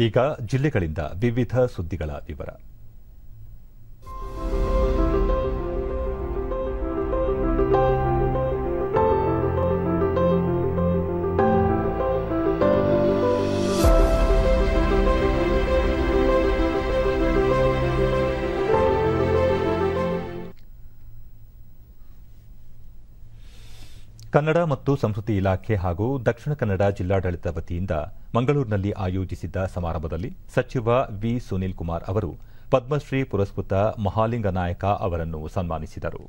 ಈಗ ಜಿಲ್ಲೆಗಳಿಂದ ವಿವಿಧ ಸುದ್ದಿಗಳ ವಿವರ. ಕನ್ನಡ ಮತ್ತು ಸಂಸ್ಕೃತಿ ಇಲಾಖೆ ಹಾಗೂ ದಕ್ಷಿಣ ಕನ್ನಡ ಜಿಲ್ಲಾಡಳಿತ ವತಿಯಿಂದ ಮಂಗಳೂರಿನಲ್ಲಿ ಆಯೋಜಿಸಿದ್ದ ಸಮಾರಂಭದಲ್ಲಿ ಸಚಿವ ವಿ ಸುನೀಲ್ ಕುಮಾರ್ ಅವರು ಪದ್ಮಶ್ರೀ ಪುರಸ್ಕೃತ ಮಹಾಲಿಂಗ ನಾಯಕ ಅವರನ್ನು ಸನ್ಮಾನಿಸಿದರು.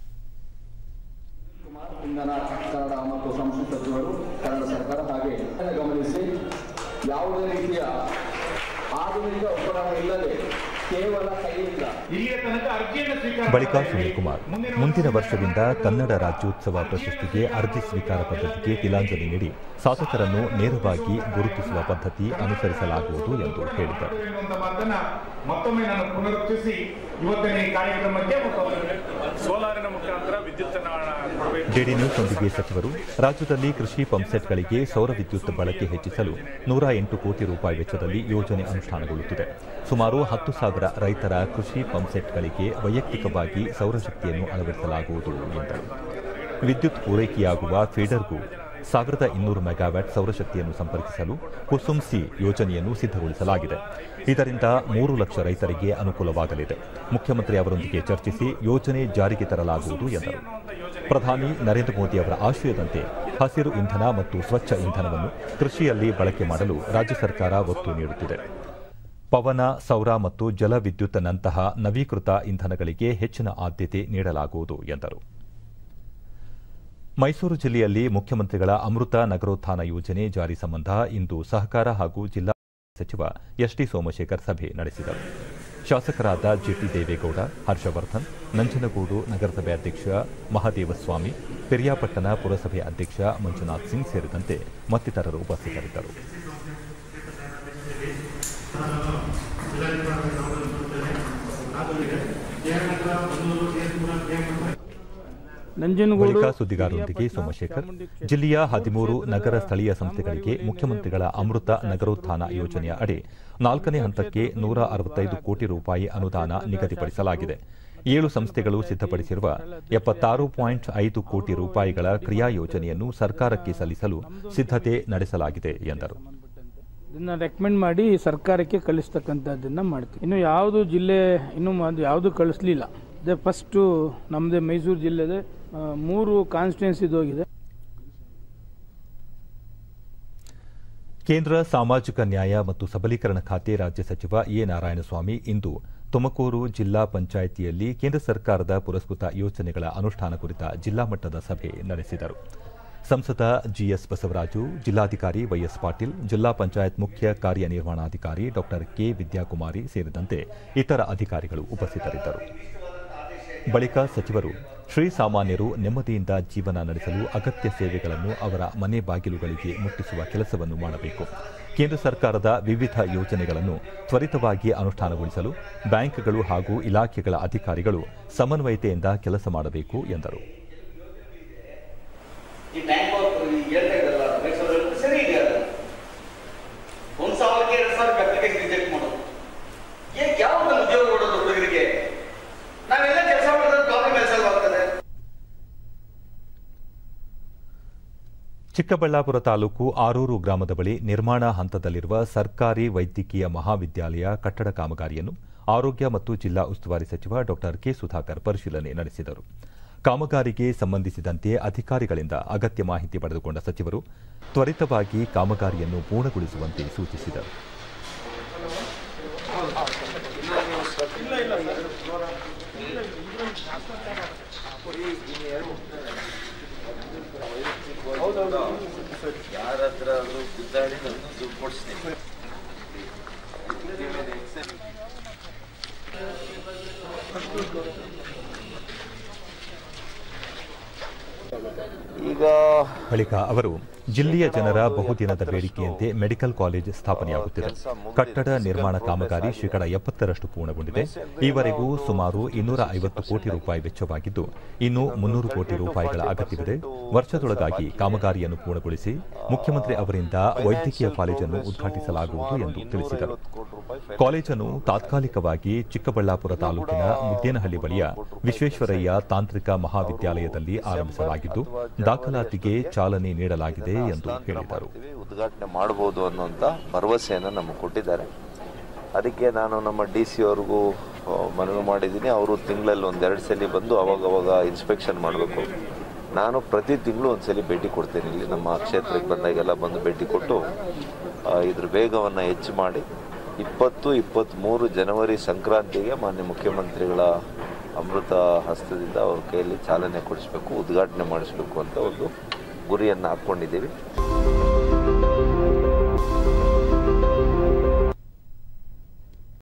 ಇಂಧನ ಕನ್ನಡ ಮತ್ತು ಸಂಸ್ಕೃತಿ ಸಚಿವರು ಕನ್ನಡ ಸರ್ಕಾರ ಹಾಗೆ ಗಮನಿಸಿ ಯಾವುದೇ ರೀತಿಯ ಆಧುನಿಕ ಉಪಕರಣ ಇಲ್ಲದೆ ಕೇವಲ ಕೈಯಿಂದ ಬಳಿಕ ಸುನೀಲ್ ಕುಮಾರ್ ಮುಂದಿನ ವರ್ಷದಿಂದ ಕನ್ನಡ ರಾಜ್ಯೋತ್ಸವ ಪ್ರಶಸ್ತಿಗೆ ಅರ್ಜಿ ಸ್ವೀಕಾರ ಪದ್ಧತಿಗೆ ತಿಲಾಂಜಲಿ ನೀಡಿ ಶಾಸಕರನ್ನು ನೇರವಾಗಿ ಗುರುತಿಸುವ ಪದ್ಧತಿ ಅನುಸರಿಸಲಾಗುವುದು ಎಂದು ಹೇಳಿದರು. ಮತ್ತೊಮ್ಮೆ ನಾನು ಪುನರುಚ್ಚರಿಸಿ ಇವತ್ತಿನ ಈ ಕಾರ್ಯಕ್ರಮಕ್ಕೆ ಸೋಲಾರಿನ ಮುಖಾಂತರ ವಿದ್ಯುತ್ ಡಿಡಿ ನ್ಯೂಸ್ನೊಂದಿಗೆ ಸಚಿವರು ರಾಜ್ಯದಲ್ಲಿ ಕೃಷಿ ಪಂಪ್ಸೆಟ್ಗಳಿಗೆ ಸೌರ ವಿದ್ಯುತ್ ಬಳಕೆ ಹೆಚ್ಚಿಸಲು 108 ಕೋಟಿ ರೂಪಾಯಿ ವೆಚ್ಚದಲ್ಲಿ ಯೋಜನೆ ಅನುಷ್ಠಾನಗೊಳ್ಳುತ್ತಿದೆ. ಸುಮಾರು 10,000 ರೈತರ ಕೃಷಿ ಪಂಪ್ಸೆಟ್ಗಳಿಗೆ ವೈಯಕ್ತಿಕವಾಗಿ ಸೌರಶಕ್ತಿಯನ್ನು ಅಳವಡಿಸಲಾಗುವುದು ಎಂದರು. ವಿದ್ಯುತ್ ಪೂರೈಕೆಯಾಗುವ ಫೀಡರ್ಗೂ 1200 ಮೆಗಾವ್ಯಾಟ್ ಸೌರಶಕ್ತಿಯನ್ನು ಸಂಪರ್ಕಿಸಲು ಕುಸುಮ್ ಸಿ ಯೋಜನೆಯನ್ನು ಸಿದ್ಧಗೊಳಿಸಲಾಗಿದೆ. ಇದರಿಂದ 3 ಲಕ್ಷ ರೈತರಿಗೆ ಅನುಕೂಲವಾಗಲಿದೆ. ಮುಖ್ಯಮಂತ್ರಿ ಅವರೊಂದಿಗೆ ಚರ್ಚಿಸಿ ಯೋಜನೆ ಜಾರಿಗೆ ತರಲಾಗುವುದು ಎಂದರು. ಪ್ರಧಾನಿ ನರೇಂದ್ರ ಮೋದಿ ಅವರ ಆಶಯದಂತೆ ಹಸಿರು ಇಂಧನ ಮತ್ತು ಸ್ವಚ್ಛ ಇಂಧನವನ್ನು ಕೃಷಿಯಲ್ಲಿ ಬಳಕೆ ಮಾಡಲು ರಾಜ್ಯ ಸರ್ಕಾರ ಒತ್ತು ನೀಡುತ್ತಿದೆ. ಪವನ, ಸೌರ ಮತ್ತು ಜಲ ವಿದ್ಯುತ್ನಂತಹ ನವೀಕೃತ ಇಂಧನಗಳಿಗೆ ಹೆಚ್ಚಿನ ಆದ್ಯತೆ ನೀಡಲಾಗುವುದು ಎಂದರು. ಮೈಸೂರು ಜಿಲ್ಲೆಯಲ್ಲಿ ಮುಖ್ಯಮಂತ್ರಿಗಳ ಅಮೃತ ನಗರೋತ್ಥಾನ ಯೋಜನೆ ಜಾರಿ ಸಂಬಂಧ ಇಂದು ಸಹಕಾರ ಹಾಗೂ ಜಿಲ್ಲಾ ಸಚಿವ ಎಸ್ಟಿ ಸೋಮಶೇಖರ್ ಸಭೆ ನಡೆಸಿದರು. ಶಾಸಕರಾದ ಜಿಟಿ ದೇವೇಗೌಡ, ಹರ್ಷವರ್ಧನ್, ನಂಜನಗೂಡು ನಗರಸಭೆ ಅಧ್ಯಕ್ಷ ಮಹದೇವಸ್ವಾಮಿ, ಪಿರಿಯಾಪಟ್ಟಣ ಪುರಸಭೆ ಅಧ್ಯಕ್ಷ ಮಂಜುನಾಥ್ ಸಿಂಗ್ ಸೇರಿದಂತೆ ಮತ್ತಿತರರು ಉಪಸ್ಥಿತರಿದ್ದರು. ಬಳಿಕ ಸುದ್ದಿಗಾರರೊಂದಿಗೆ ಸೋಮಶೇಖರ್ ಜಿಲ್ಲೆಯ 13 ನಗರ ಸ್ಥಳೀಯ ಸಂಸ್ಥೆಗಳಿಗೆ ಮುಖ್ಯಮಂತ್ರಿಗಳ ಅಮೃತ ನಗರೋತ್ಥಾನ ಯೋಜನೆಯ ಅಡಿ 4ನೇ ಹಂತಕ್ಕೆ 165 ಕೋಟಿ ರೂಪಾಯಿ ಅನುದಾನ ನಿಗದಿಪಡಿಸಲಾಗಿದೆ. 7 ಸಂಸ್ಥೆಗಳು ಸಿದ್ಧಪಡಿಸಿರುವ 76.5 ಕೋಟಿ ರೂಪಾಯಿಗಳ ಕ್ರಿಯಾ ಯೋಜನೆಯನ್ನು ಸರ್ಕಾರಕ್ಕೆ ಸಲ್ಲಿಸಲು ಸಿದ್ಧತೆ ನಡೆಸಲಾಗಿದೆ ಎಂದರು. ಇದನ್ನ ರೆಕಮೆಂಡ್ ಮಾಡಿ ಸರ್ಕಾರಕ್ಕೆ ಕಳಿಸ್ತಕ್ಕಂಥದ್ದನ್ನು ಮಾಡ್ತೀವಿ. ಇನ್ನು ಯಾವುದು ಜಿಲ್ಲೆ ಯಾವುದು ಕಳಿಸ್ಲಿಲ್ಲ. ಅದೇ ಫಸ್ಟು ನಮ್ಮದೇ ಮೈಸೂರು ಜಿಲ್ಲೆದೆ 3 ಕಾನ್ಸ್ಟಿಟ್ಯೂನ್ಸಿದು ಹೋಗಿದೆ. ಕೇಂದ್ರ ಸಾಮಾಜಿಕ ನ್ಯಾಯ ಮತ್ತು ಸಬಲೀಕರಣ ಖಾತೆ ರಾಜ್ಯ ಸಚಿವ ಎ ನಾರಾಯಣಸ್ವಾಮಿ ಇಂದು ತುಮಕೂರು ಜಿಲ್ಲಾ ಪಂಚಾಯಿತಿಯಲ್ಲಿ ಕೇಂದ್ರ ಸರ್ಕಾರದ ಪುರಸ್ಕೃತ ಯೋಜನೆಗಳ ಅನುಷ್ಠಾನ ಕುರಿತ ಜಿಲ್ಲಾ ಮಟ್ಟದ ಸಭೆ ನಡೆಸಿದರು. ಸಂಸದ ಜಿಎಸ್ ಬಸವರಾಜು, ಜಿಲ್ಲಾಧಿಕಾರಿ ವೈಎಸ್ ಪಾಟೀಲ್, ಜಿಲ್ಲಾ ಪಂಚಾಯತ್ ಮುಖ್ಯ ಕಾರ್ಯನಿರ್ವಹಣಾಧಿಕಾರಿ ಡಾ ಕೆ ವಿದ್ಯಾಕುಮಾರಿ ಸೇರಿದಂತೆ ಇತರ ಅಧಿಕಾರಿಗಳು ಉಪಸ್ಥಿತರಿದ್ದರು. ಬಳಿಕ ಸಚಿವರು ಶ್ರೀಸಾಮಾನ್ಯರು ನೆಮ್ಮದಿಯಿಂದ ಜೀವನ ನಡೆಸಲು ಅಗತ್ಯ ಸೇವೆಗಳನ್ನು ಅವರ ಮನೆ ಬಾಗಿಲುಗಳಿಗೆ ಮುಟ್ಟಿಸುವ ಕೆಲಸವನ್ನು ಮಾಡಬೇಕು. ಕೇಂದ್ರ ಸರ್ಕಾರದ ವಿವಿಧ ಯೋಜನೆಗಳನ್ನು ತ್ವರಿತವಾಗಿ ಅನುಷ್ಠಾನಗೊಳಿಸಲು ಬ್ಯಾಂಕ್ಗಳು ಹಾಗೂ ಇಲಾಖೆಗಳ ಅಧಿಕಾರಿಗಳು ಸಮನ್ವಯತೆಯಿಂದ ಕೆಲಸ ಮಾಡಬೇಕು ಎಂದರು. ಚಿಕ್ಕಬಳ್ಳಾಪುರ ತಾಲೂಕು ಆರೂರು ಗ್ರಾಮದ ಬಳಿ ನಿರ್ಮಾಣ ಹಂತದಲ್ಲಿರುವ ಸರ್ಕಾರಿ ವೈದ್ಯಕೀಯ ಮಹಾವಿದ್ಯಾಲಯ ಕಟ್ಟಡ ಕಾಮಗಾರಿಯನ್ನು ಆರೋಗ್ಯ ಮತ್ತು ಜಿಲ್ಲಾ ಉಸ್ತುವಾರಿ ಸಚಿವ ಡಾ ಕೆ ಸುಧಾಕರ್ ಪರಿಶೀಲನೆ ನಡೆಸಿದರು. ಕಾಮಗಾರಿಗೆ ಸಂಬಂಧಿಸಿದಂತೆ ಅಧಿಕಾರಿಗಳಿಂದ ಅಗತ್ಯ ಮಾಹಿತಿ ಪಡೆದುಕೊಂಡ ಸಚಿವರು ತ್ವರಿತವಾಗಿ ಕಾಮಗಾರಿಯನ್ನು ಪೂರ್ಣಗೊಳಿಸುವಂತೆ ಸೂಚಿಸಿದರು. ಬಳಿಕ ಅವರು ಜಿಲ್ಲೆಯ ಜನರ ಬಹುದಿನದ ಬೇಡಿಕೆಯಂತೆ ಮೆಡಿಕಲ್ ಕಾಲೇಜ್ ಸ್ಥಾಪನೆಯಾಗುತ್ತಿದೆ. ಕಟ್ಟಡ ನಿರ್ಮಾಣ ಕಾಮಗಾರಿ ಶೇಕಡಾ 70ರಷ್ಟು ಪೂರ್ಣಗೊಂಡಿದೆ. ಈವರೆಗೂ ಸುಮಾರು 250 ಕೋಟಿ ರೂಪಾಯಿ ವೆಚ್ಚವಾಗಿದ್ದು, ಇನ್ನು 300 ಕೋಟಿ ರೂಪಾಯಿಗಳ ಅಗತ್ಯವಿದೆ. ವರ್ಷದೊಳಗಾಗಿ ಕಾಮಗಾರಿಯನ್ನು ಪೂರ್ಣಗೊಳಿಸಿ ಮುಖ್ಯಮಂತ್ರಿ ಅವರಿಂದ ವೈದ್ಯಕೀಯ ಕಾಲೇಜನ್ನು ಉದ್ಘಾಟಿಸಲಾಗುವುದು ಎಂದು ತಿಳಿಸಿದರು. ಕಾಲೇಜನ್ನು ತಾತ್ಕಾಲಿಕವಾಗಿ ಚಿಕ್ಕಬಳ್ಳಾಪುರ ತಾಲೂಕಿನ ಮುದ್ದೇನಹಳ್ಳಿ ಬಳಿಯ ವಿಶ್ವೇಶ್ವರಯ್ಯ ತಾಂತ್ರಿಕ ಮಹಾವಿದ್ಯಾಲಯದಲ್ಲಿ ಆರಂಭಿಸಲಾಗಿದ್ದು, ದಾಖಲಾತಿಗೆ ಚಾಲನೆ ನೀಡಲಾಗಿದೆ ಎಂದು ಹೇಳಿದರು. ಉದ್ಘಾಟನೆ ಮಾಡಬಹುದು ಅನ್ನುವಂಥ ಭರವಸೆಯನ್ನು ನಮಗೆ ಕೊಟ್ಟಿದ್ದಾರೆ. ಅದಕ್ಕೆ ನಾನು ನಮ್ಮ DC ಅವ್ರಿಗೂ ಮನವಿ ಮಾಡಿದ್ದೀನಿ. ಅವರು ತಿಂಗಳಲ್ಲಿ 1-2 ಸಲ ಬಂದು ಅವಾಗವಾಗ ಇನ್ಸ್ಪೆಕ್ಷನ್ ಮಾಡಬೇಕು. ನಾನು ಪ್ರತಿ ತಿಂಗಳು ಒಂದ್ಸಲಿ ಭೇಟಿ ಕೊಡ್ತೇನೆ. ಇಲ್ಲಿ ನಮ್ಮ ಕ್ಷೇತ್ರಕ್ಕೆ ಬಂದಾಗೆಲ್ಲ ಬಂದು ಭೇಟಿ ಕೊಟ್ಟು ಇದ್ರ ವೇಗವನ್ನು ಹೆಚ್ಚು ಮಾಡಿ 20-23 ಜನವರಿ ಸಂಕ್ರಾಂತಿಗೆ ಮಾನ್ಯ ಮುಖ್ಯಮಂತ್ರಿಗಳ ಅಮೃತ ಹಸ್ತದಿಂದ ಅವ್ರ ಕೈಯಲ್ಲಿ ಚಾಲನೆ ಕೊಡಿಸಬೇಕು, ಉದ್ಘಾಟನೆ ಮಾಡಿಸಬೇಕು ಅಂತ ಒಂದು ಗುರಿಯನ್ನು ಹಾಕ್ಕೊಂಡಿದ್ದೀವಿ.